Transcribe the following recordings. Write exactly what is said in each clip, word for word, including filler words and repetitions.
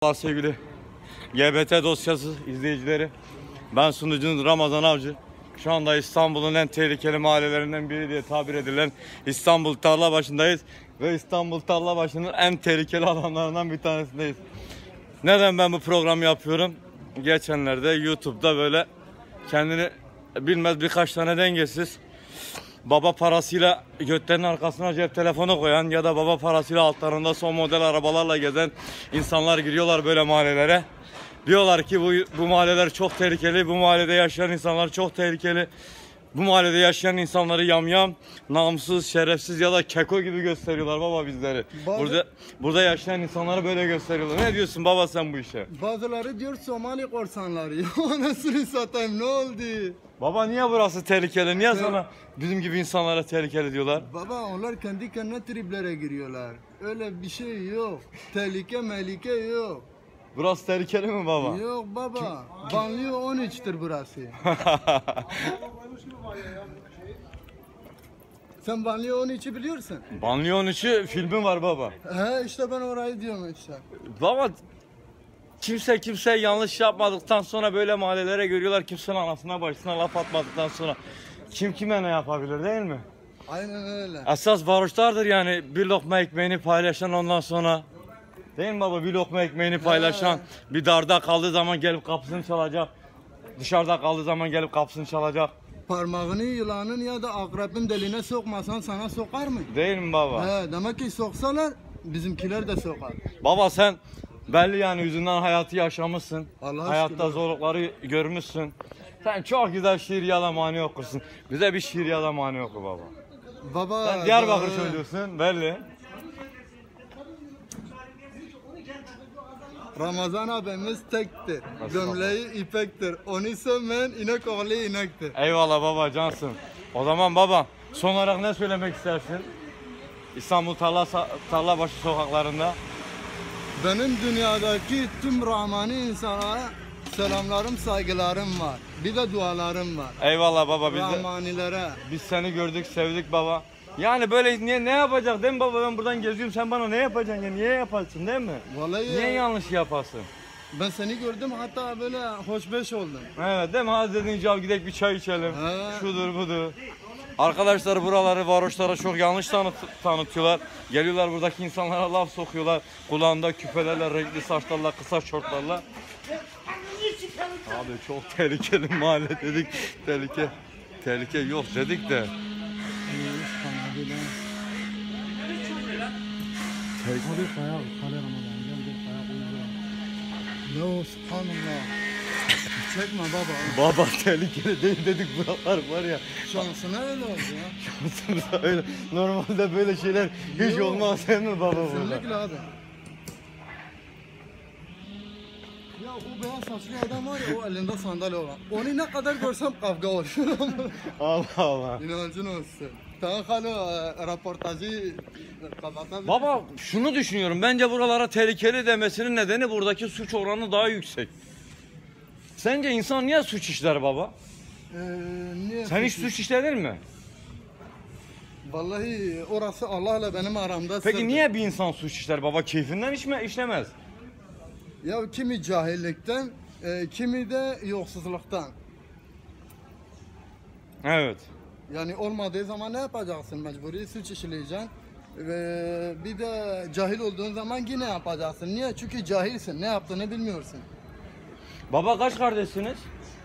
Sevgili G B T dosyası izleyicileri, ben sunucunuz Ramazan Avcı. Şu anda İstanbul'un en tehlikeli mahallelerinden biri diye tabir edilen İstanbul Tarlabaşı'ndayız ve İstanbul Tarlabaşı'nın en tehlikeli alanlarından bir tanesindeyiz. Neden ben bu programı yapıyorum? Geçenlerde YouTube'da böyle kendini bilmez birkaç tane dengesiz, baba parasıyla götlerinin arkasına cep telefonu koyan ya da baba parasıyla altlarında son model arabalarla gezen insanlar giriyorlar böyle mahallelere. Diyorlar ki bu, bu mahalleler çok tehlikeli, bu mahallede yaşayan insanlar çok tehlikeli. Bu mahallede yaşayan insanları yamyam, namussuz, şerefsiz ya da keko gibi gösteriyorlar baba bizleri. Bazı... Burada burada yaşayan insanları böyle gösteriyorlar. Ne diyorsun baba sen bu işe? Bazıları diyor Somali korsanları. Nasıl satayım, ne oldu? Baba niye burası tehlikeli? Niye sana bizim gibi insanlara tehlikeli diyorlar? Baba onlar kendi kendine triplere giriyorlar. Öyle bir şey yok. Tehlike melike yok. Burası tehlikeli mi baba? Yok baba. Banliyö on üç'tür burası. Sen Banliyö on üç'ü biliyorsun. Banliyö on üç'ü filmi var baba. He işte ben orayı diyorum işte. Baba kimse kimseye yanlış yapmadıktan sonra böyle mahallelere görüyorlar, kimsenin anasına başına laf atmadıktan sonra kim kime ne yapabilir değil mi? Aynen öyle. Esas varoşlardır yani bir lokma ekmeğini paylaşan ondan sonra. Değil mi baba? Bir lokma ekmeğini paylaşan, he, bir darda kaldığı zaman gelip kapısını çalacak. Dışarıda kaldığı zaman gelip kapısını çalacak. Parmağını yılanın ya da akrepin deliğine sokmasan sana sokar mı? Değil mi baba? He, demek ki soksalar bizimkiler de sokar. Baba sen belli yani yüzünden hayatı yaşamışsın. Allah hayatta aşkına zorlukları görmüşsün. Sen çok güzel şiir ya da mani okursun. Bize bir şiir ya da mani oku baba. Baba sen Diyarbakır söylüyorsun belli. Ramazan abimiz tektir. Gömleği ipektir. Onu sevmeyen inek oğlu inektir. Eyvallah baba cansın. O zaman baba son olarak ne söylemek istersin? İstanbul Tarla, Tarlabaşı sokaklarında. Benim dünyadaki tüm Rahmani insanlara selamlarım, saygılarım var. Bir de dualarım var. Eyvallah baba biz Rahmanilere. De, biz seni gördük, sevdik baba. Yani böyle niye ne yapacak değil mi baba, ben buradan geziyorum sen bana ne yapacaksın ya, niye yaparsın değil mi? Vallahi niye ya, yanlış yaparsın? Ben seni gördüm hatta böyle hoşbeş oldum. Evet değil mi? Hadi dedin cevap gidelim bir çay içelim. He. Şudur budur. Arkadaşlar buraları varoşlara çok yanlış tanıt tanıtıyorlar. Geliyorlar buradaki insanlara laf sokuyorlar. Kulağında küpelerle, renkli saçlarla, kısa şortlarla. Abi çok tehlikeli mahalle dedik. Tehlike. Tehlike yok dedik de. No, subhanallah. Çekme baba. Baba tehlikeli değil dedik, buralar var ya. Şansına öyle oldu ya. Şansına öyle. Normalde böyle şeyler hiç Yok. olmaz değil mi baba? Kesinlikle abi. Ya o beyaz saçlı adam var ya, o elinde sandalye olan. Onu ne kadar görsem kavga olur. Allah Allah. İnancın olsun. Tamam hala raportajı kapatabilir. Baba şunu düşünüyorum, bence buralara tehlikeli demesinin nedeni buradaki suç oranı daha yüksek. Sence insan niye suç işler baba? Ee, niye Sen hiç suç işledin mi? Vallahi orası Allah'la benim aramda. Peki sırdır. niye bir insan suç işler baba? Keyfinden hiç mi işlemez? Ya kimi cahillikten, e, kimi de yoksulluktan. Evet. Yani olmadığı zaman ne yapacaksın? Mecburi suç işleyeceksin. Ve bir de cahil olduğun zaman yine yapacaksın. Niye? Çünkü cahilsin. Ne yaptığını bilmiyorsun. Baba kaç kardeşsiniz?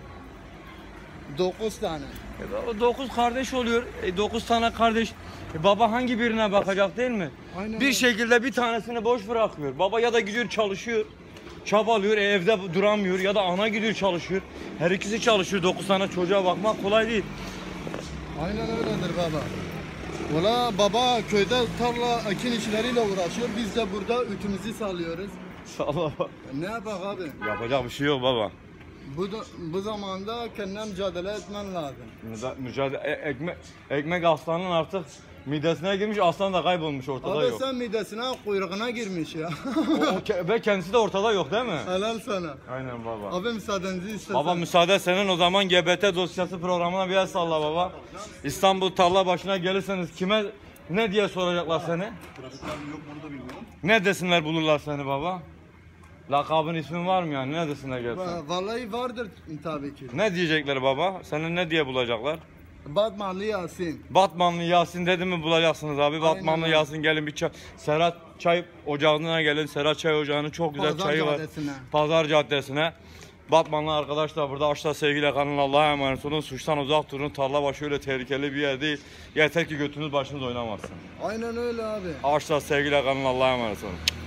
Dokuz tane. E, dokuz kardeş oluyor. E, dokuz tane kardeş. E, baba hangi birine bakacak değil mi? Aynen bir öyle. şekilde bir tanesini boş bırakıyor. Baba ya da gidiyor çalışıyor. Çabalıyor, e, evde duramıyor ya da ana gidiyor çalışıyor. Her ikisi çalışıyor. Dokuz tane çocuğa bakmak kolay değil. Aynen öyledir baba. Valla baba köyde tarla ekin işleriyle uğraşıyor. Biz de burada ütümüzü sallıyoruz. Sağ ol baba. Ne yapak abi? Yapacak bir şey yok baba. Bu, da, bu zamanda kendine mücadele etmen lazım. Mücadele, e, ekmek, ekmek aslanın artık midesine girmiş, aslan da kaybolmuş, ortada Abi yok. sen midesine, kuyruğuna girmiş ya. o, o, ve kendisi de ortada yok değil mi? Helal sana. Aynen baba. Abi müsaadenizi istesem. Baba müsaade senin, o zaman G B T dosyası programına bir el salla baba. İstanbul Tarlabaşı'na gelirseniz kime ne diye soracaklar seni? Trafikler yok, bunu da bilmiyorum. Ne desinler bulurlar seni baba? Lakabın ismin var mı yani? Ne desinler gelsen? Va- Vallahi vardır tabii ki. Ne diyecekler baba? Seni ne diye bulacaklar? Batmanlı Yasin. Batmanlı Yasin dedi mi bulacaksınız abi. Batmanlı öyle. Yasin gelin bir çay. Serhat Çay Ocağı'na gelin. Serhat Çay Ocağı'nın çok güzel Pazar çayı var. Caddesi'ne. Pazar Caddesi'ne. Batmanlı arkadaşlar burada aşağı sevgiyle kalın, Allah'a emanet olun. Suçtan uzak durun. Tarlabaşı öyle tehlikeli bir yer değil. Yeter ki götünüz başınız oynamasın. Aynen öyle abi. Aşağı sevgiyle kalın, Allah'a emanet olun.